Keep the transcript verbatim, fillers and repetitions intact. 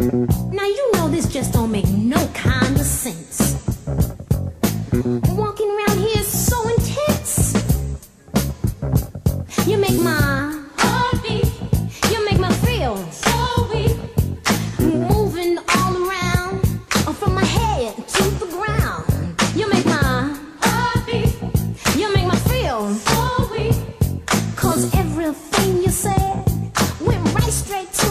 Now you know this just don't make no kind of sense. Walking around here is so intense. You make my heart beat. You make me feel so weak. Moving all around, from my head to the ground. You make my heart beat. You make me feel so weak. Cause everything you said went right straight to